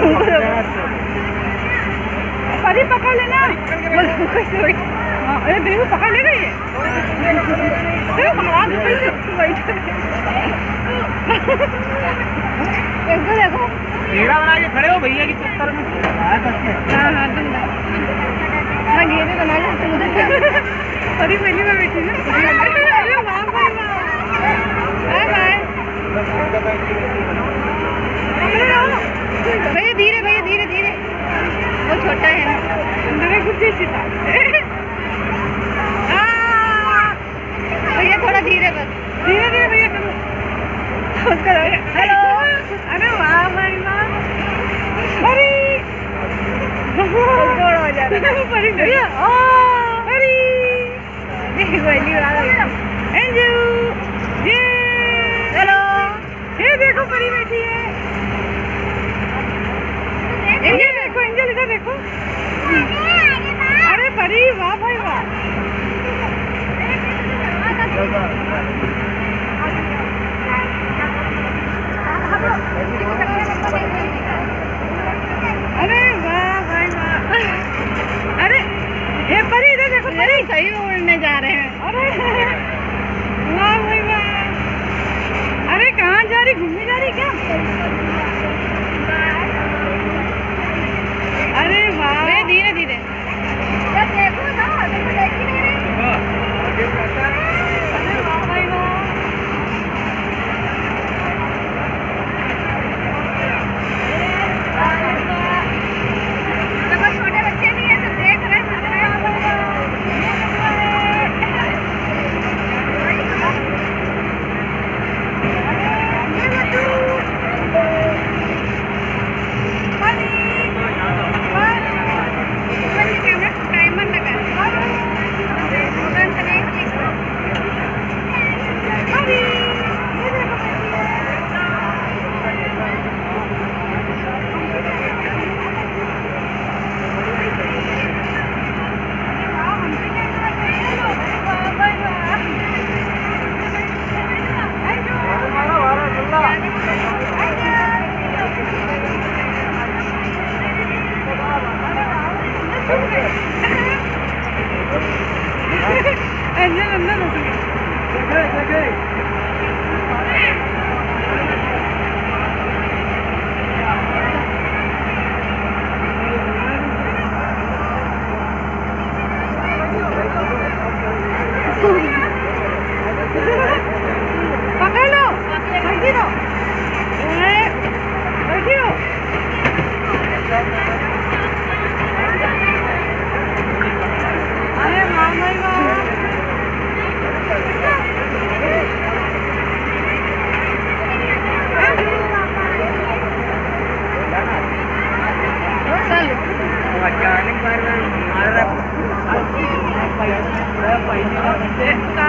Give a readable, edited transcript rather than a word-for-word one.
परी पकड़ लेना। अरे देखो पकड़ लेगा ये। देखो देखो घेरा बना के खड़े हो भैया की चक्कर में। हाँ तुम ना घेरे बना लो तुम उधर। परी पहली बार बैठी है। भैया धीरे भैया धीरे धीरे, वो छोटा है ना। अंदर कुछ भैया थोड़ा धीरे बस, धीरे धीरे भैया करो। हेलो अरे वाह भाई वाह। अरे थोड़ा हो जा रहा है परी भैया। अरे पहली बार एंजू ये। हेलो ये देखो परी बैठी है। एंजल देखो, एंजल इधर देखो। अरे परी वाह भाई वाह। अरे वाह भाई वाह। अरे ये परी इधर देखो, परी सही में उड़ने जा रहे हैं। अरे वाह भाई वाह। अरे कहाँ जा रही, घूमने जा रही क्या? अरे वाह धीरे धीरे देखो ना, देखो देखी नहीं रही। अरे वाह भाई वाह। देखो छोटे बच्चे भी ऐसे देख रहे हैं। अंदर अंदर पकड़ लो, बैठी रहो, बैठी रहो। अरे वाह भाई वाह। चलो